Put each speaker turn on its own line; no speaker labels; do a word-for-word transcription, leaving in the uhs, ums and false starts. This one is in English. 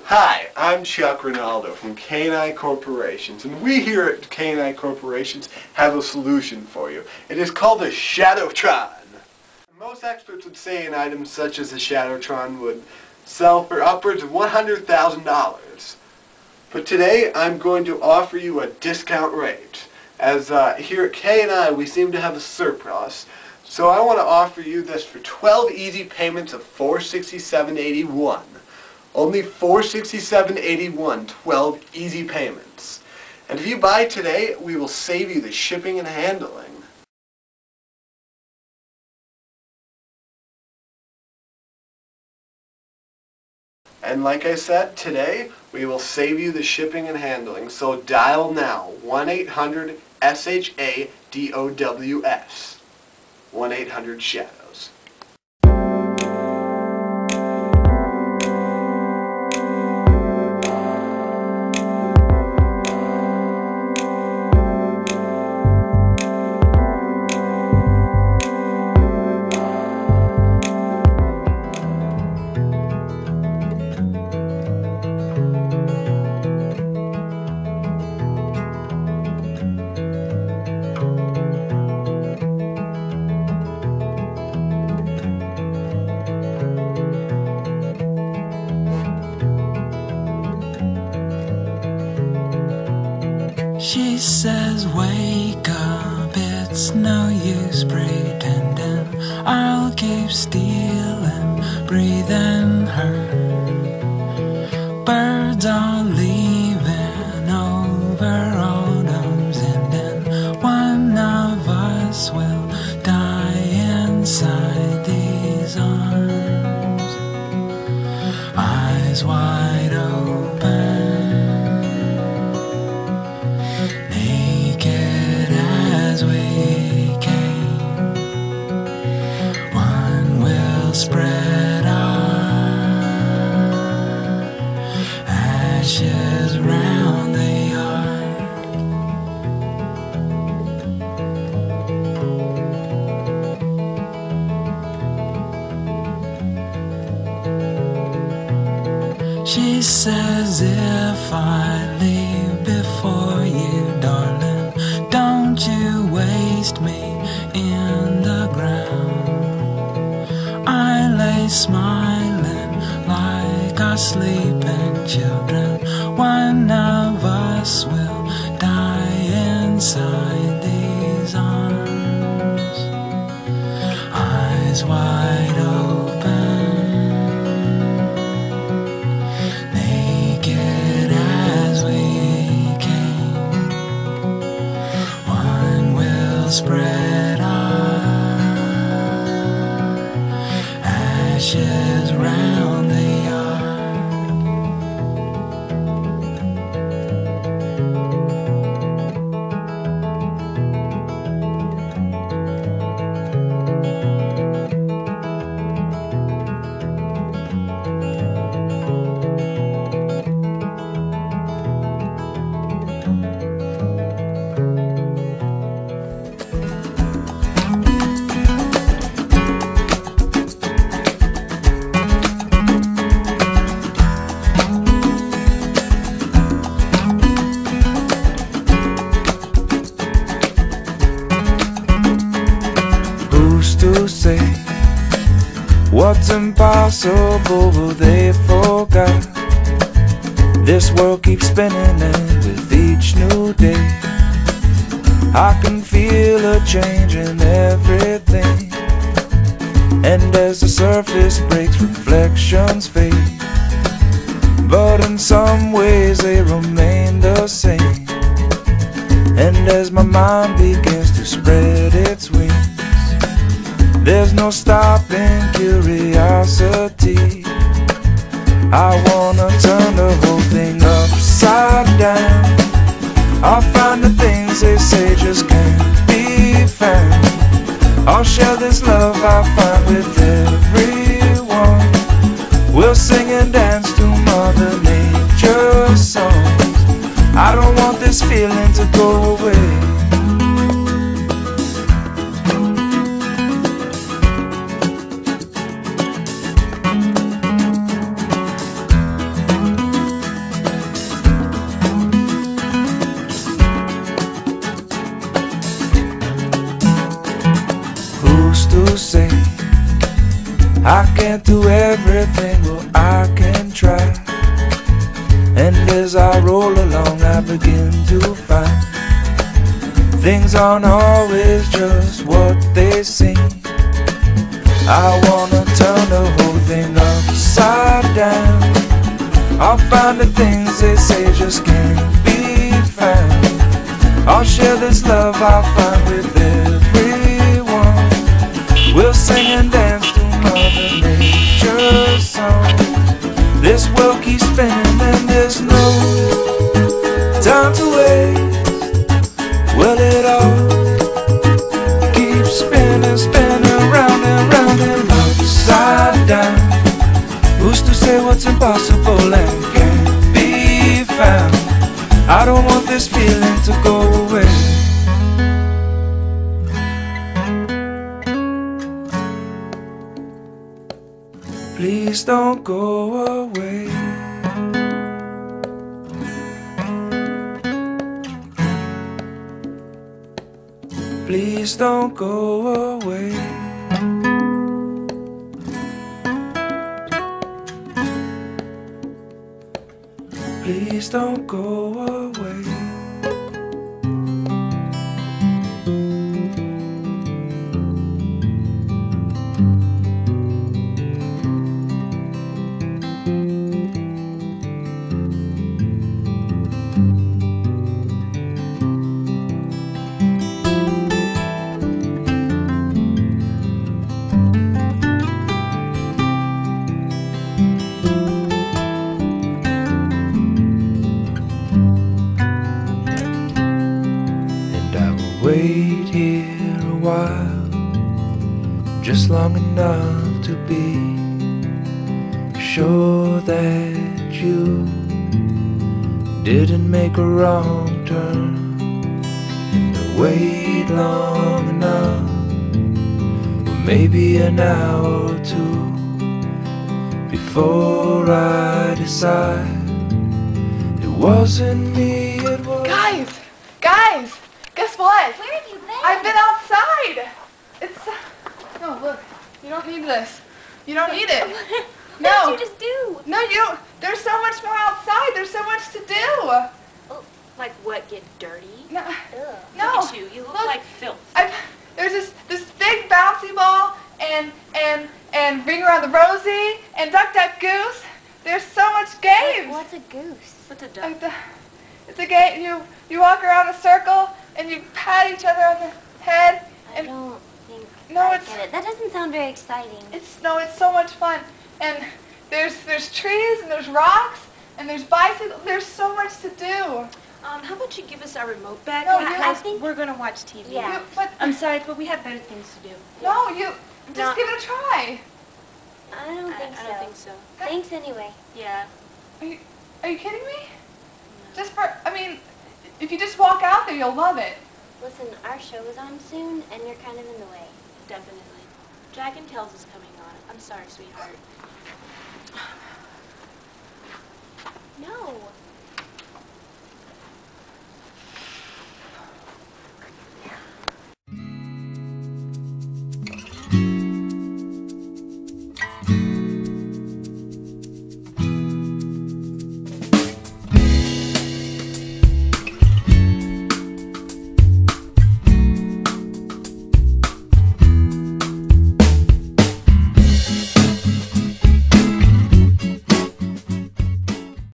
Hi, I'm Chuck Ronaldo from K and I Corporations, and we here at K and I Corporations have a solution for you. It is called a Shadowtron. Most experts would say an item such as a Shadowtron would sell for upwards of one hundred thousand dollars. But today I'm going to offer you a discount rate. As uh, here at K and I we seem to have a surplus, so I want to offer you this for twelve easy payments of four hundred sixty-seven dollars and eighty-one cents. Only four hundred sixty-seven dollars and eighty-one cents, twelve easy payments. And if you buy today, we will save you the shipping and handling. And like I said, today we will save you the shipping and handling. So dial now, one eight hundred S H A D O W S. one eight hundred shadows.
She says, wake up, it's no use pretending. I'll keep stealing, breathing her. Birds are leaving over autumn's ending. One of us will die inside these arms. Eyes wide open, naked as we came. One will spread our ashes round the yard. She says, if I leave before you, darling, don't you waste me in the ground. I lay smiling like our sleeping children. One of us will die inside these arms. Eyes wide open, naked as we came. One will spread our ashes round the yard.
To say what's impossible, but they forgot. This world keeps spinning, and with each new day I can feel a change in everything. And as the surface breaks, reflections fade, but in some ways they remain the same. And as my mind begins to spread its wings, there's no stopping curiosity. I wanna turn the whole thing upside down. I'll find the things they say just can't be found. I'll share this love I find with everyone. We'll sing and dance to Mother Nature's songs. I don't want this feeling to go away. used to say, I can't do everything, well I can try. And as I roll along I begin to find things aren't always just what they seem. I wanna turn the whole thing upside down. I'll find the things they say just can't be found. I'll share this love I'll find with everyone. We'll sing and dance to Mother Nature's song. This world keeps spinning and there's no time to waste. Well, it all keeps spinning, spinning round and round and upside down. Who's to say what's impossible and can't be found? I don't want this feeling to go away. Please don't go away. Please don't go away. Please don't go away. Wait here a while, just long enough to be sure that you didn't make a wrong turn, and to wait long enough, or maybe an hour or two, before I decide it wasn't me, it was...
Guys! Guys! Guess what?
Where have you been?
I've been outside! It's... Uh, no, look. You don't need this. You don't need it.
What
No.
did you just do?
No, you don't. There's so much more outside. There's so much to do.
Oh, like what? Get dirty?
No.
Ugh.
No.
Look at you. You look,
Look.
like filth.
I've, there's this this big bouncy ball and and and Ring Around the Rosie and Duck Duck Goose. There's so much games.
What's a goose? What's a duck?
Like the, it's a game. You you walk around a circle and you pat each other on the head.
I
And
don't think
no,
I
it's
get it. That doesn't sound very exciting.
it's no, it's so much fun. And there's there's trees and there's rocks and there's bicycles. There's so much to do.
Um, how about you give us our remote back?
No,
because
you-
I think-
we're gonna watch T V.
Yeah.
You, but
I'm sorry, but we have better things to do.
no, you just
No.
give it a try.
I don't
I,
think
I
so.
don't think so.
Thanks anyway.
Yeah.
Are you are you kidding me? Just for I mean, if you just walk out there, you'll love it.
Listen, our show is on soon, and you're kind of in the way.
Definitely. Jack and Kells is coming on. I'm sorry, sweetheart.
No.